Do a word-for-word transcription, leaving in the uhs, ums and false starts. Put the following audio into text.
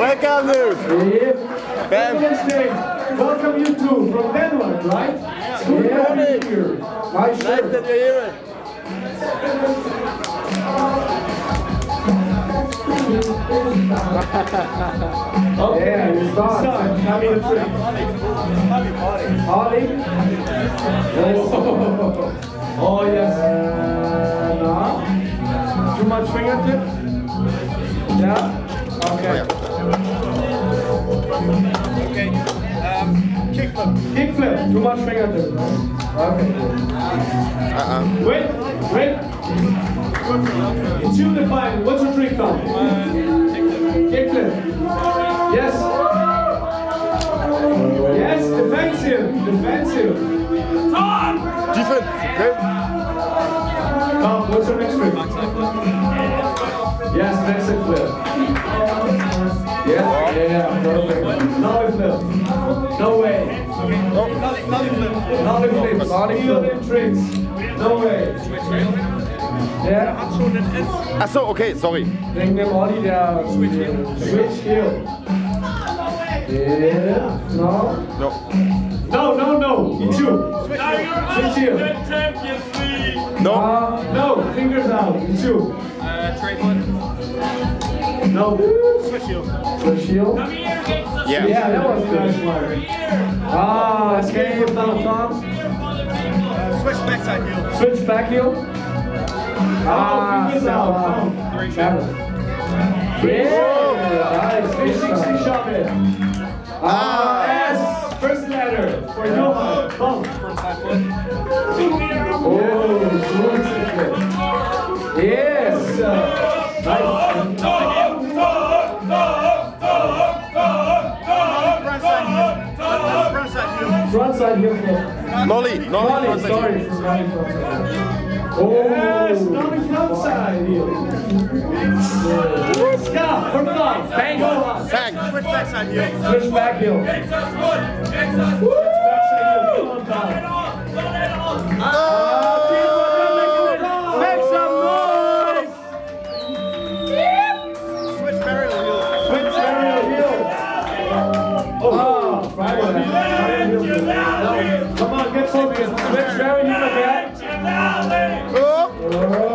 Welcome, dude. Ben. Welcome you two from Denmark, right? Good Yeah. morning here. Nice that you're here. Okay, yeah, you start. Start. Having a drink. Holly. Oh, oh yes. Uh, no. Too much fingertips? Yeah? Okay. Okay. Um, kickflip. Kickflip. Too much fingertips. Okay. Uh-uh. Wait, wait. It's you define. What's your trick, Thom? Uh, kickflip. Kickflip. Yes. Yes, defensive. Defensive. Thom! Defense. Okay. Thom, what's your next trick? Yes, next flip. Yeah, yeah, perfect. Nollie flip. No way. Oh. Nollie flip. Nollie flip. Nollie flip tricks. No way. Ja. Achso, okay, sorry. Wegen dem Ollie der Switch heel. Switch heel. Yeah. No. No. No, no, no. It's you. Switch heel. No. Uh, no. Fingers out. It's you. Uh, tray foot. No. Switch heel. Switch heel. Yeah. Yeah, that was good. Ah, escape from Thom. Uh, switch backside heel. Switch back heel. Ah, fingers out. Three Seven. Yeah, nice. three sixty shot in. Ah, yes. First letter for Johan. Thom. Frontside foot. Oh, smooth foot. Yes. Nice. Frontside heel flip. Nollie. Nollie. Nollie, sorry. Nollie frontside. Oh, yes, Nollie frontside heel. Stop for Thom. Bang. Bang. Switch backside heel. Switch back heel. Switch backside heel. Come on, Thom. Ah, make some noise. Switch barrier heel. Switch barrier heel. Oh, right. Come on, get focused. Switch barrier heel again. Oh. Oh.